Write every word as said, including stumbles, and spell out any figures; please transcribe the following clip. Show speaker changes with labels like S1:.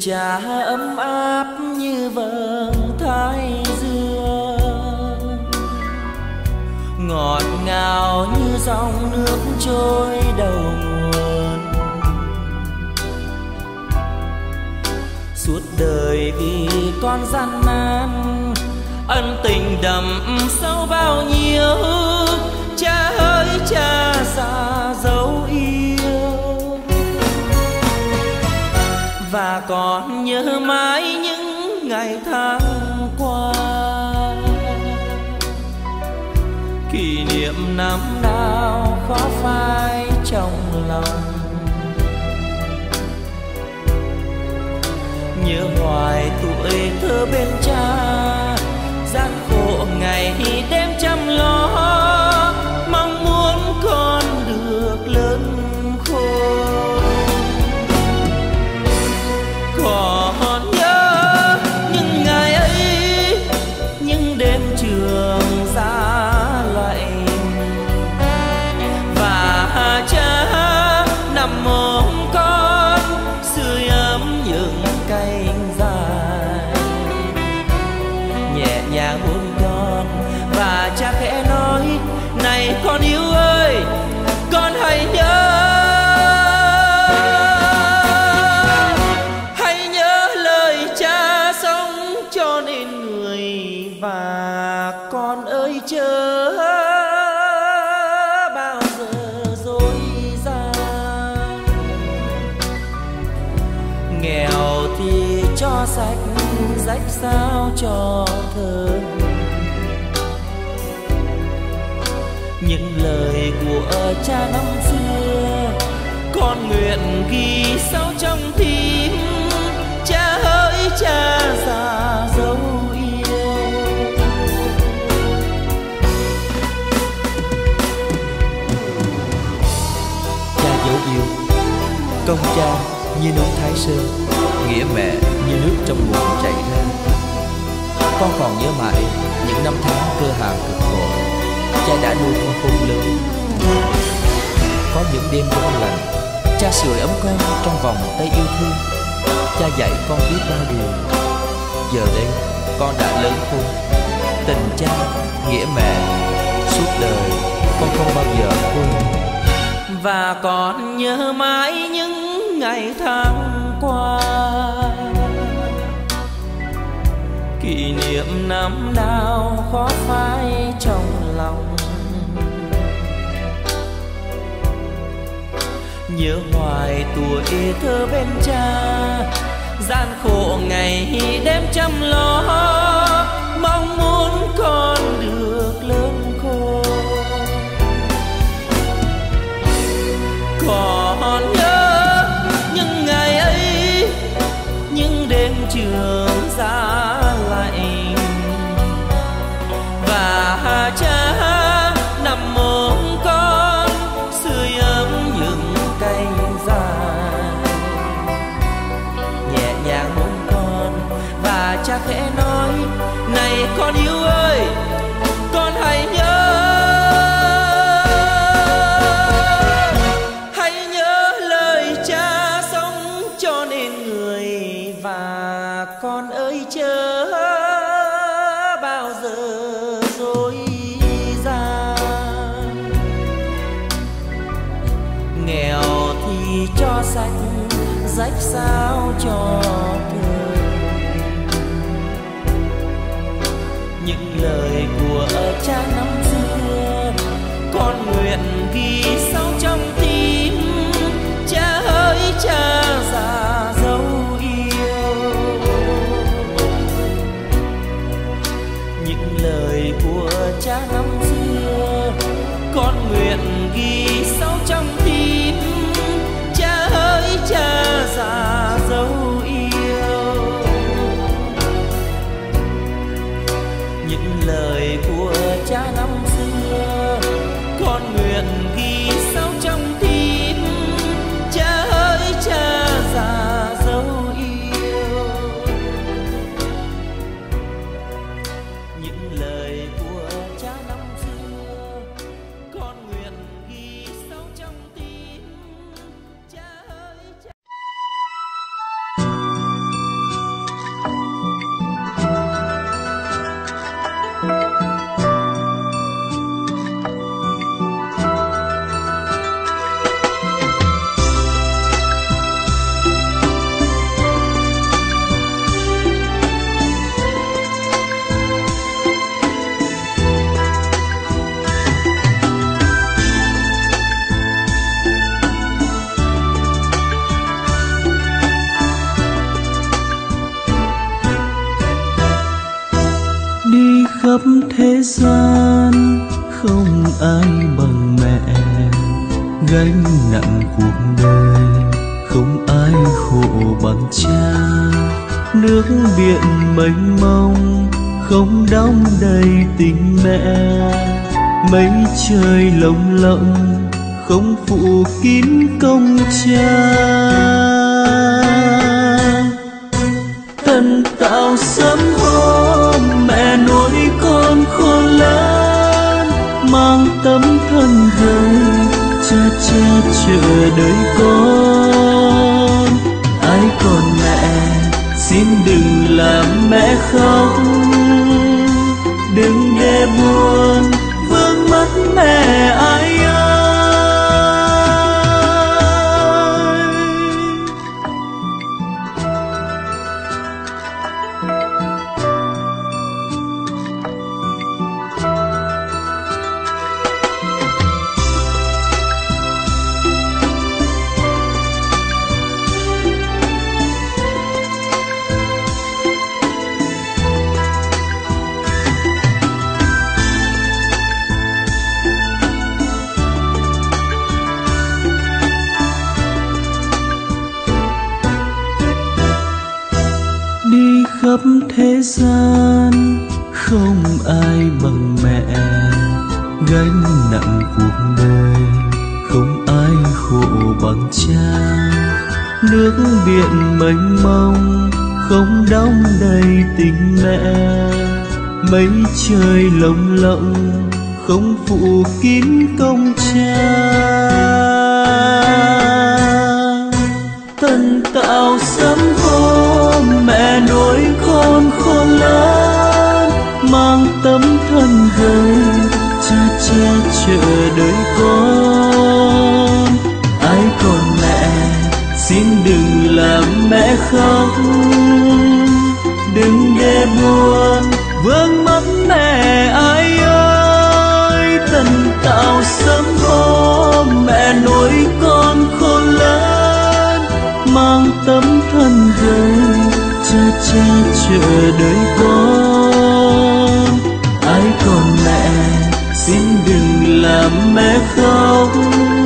S1: cha ấm áp như vầng thái dương, ngọt ngào như dòng nước trôi đầu nguồn. Suốt đời vì con gian nan, ân tình đậm sâu bao nhiêu. Cha ơi cha xa dấu yêu, và còn nhớ mãi những ngày tháng qua. Kỷ niệm năm nào khó phai trong lòng, nhớ hoài tuổi thơ bên cha. Gian khổ ngày đêm chăm lo, mong muốn con được lớn khôn. Còn nhớ những ngày ấy, những đêm trường giá lạnh, và cha nằm ôm con sưởi ấm những cánh dài, nhẹ nhàng hôn con và cha khẽ nói: này con yêu ơi, con hãy nhớ, hãy nhớ lời cha sống cho nên người. Và con ơi chớ bao giờ dối gian, nghèo thì cho sạch, rách sao cho thơ. Những lời của cha năm xưa con nguyện ghi sâu trong tim. Cha ơi cha già dấu yêu,
S2: cha dấu yêu. Công cha như núi Thái Sơn, nghĩa mẹ như nước trong nguồn chảy ra. Con còn nhớ mãi những năm tháng cơ hàn cực khổ, cha đã nuôi con khôn lớn. Có những đêm đông lạnh, cha sưởi ấm con trong vòng tay yêu thương. Cha dạy con biết bao điều. Giờ đây con đã lớn khôn, tình cha, nghĩa mẹ, suốt đời con không bao giờ quên.
S1: và còn nhớ mãi những ngày tháng qua. Kỷ niệm năm nào khó phai trong lòng, nhớ hoài tuổi thơ bên cha. Gian khổ ngày đêm chăm lo, mong muốn con được lớn khôn. Còn nhớ những ngày ấy, những đêm trường giá lạnh, và cha nằm ôm con sưởi ấm những cánh dài, nhẹ nhàng ôm con và cha khẽ nói: này con yêu ơi, con hãy nhớ, hãy nhớ lời cha sống cho nên người. Và con ơi chớ bao giờ dối gian, nghèo thì cho sạch, rách sao cho thơ. Những lời của cha năm xưa con nguyện ghi sâu trong tim. Cha ơi cha già dấu yêu, những lời của cha năm xưa con nguyện ghi sâu trong tim. Cha ơi cha già dấu yêu, những lời của cha năm
S3: khắp thế gian không ai bằng mẹ, gánh nặng cuộc đời không ai khổ bằng cha. Nước biển mênh mông không đong đầy tình mẹ, mây trời lồng lộng không phủ kín công cha. Thần tạo sớm hôm mẹ nuôi con khôn lớn, mang tấm thân gầy cha cha chờ đợi con. Ai còn mẹ xin đừng làm mẹ khóc, đừng để buồn vương mất mẹ ai ơi. Khắp thế gian không ai bằng mẹ, gánh nặng cuộc đời không ai khổ bằng cha. Nước biển mênh mông không đong đầy tình mẹ, mây trời lồng lộng không phủ kín công cha. Thần tạo sớm hôm mẹ nuôi con khôn lớn, mang tấm thân gầy cha cha chờ đợi con. Ai còn mẹ xin đừng làm mẹ khóc, đừng để buồn vương mất mẹ ai ơi. Thần tạo sớm hôm mẹ nuôi con khôn lớn, mang tấm thân gầy cha cha chờ đợi con. Ai còn mẹ xin đừng làm mẹ khóc,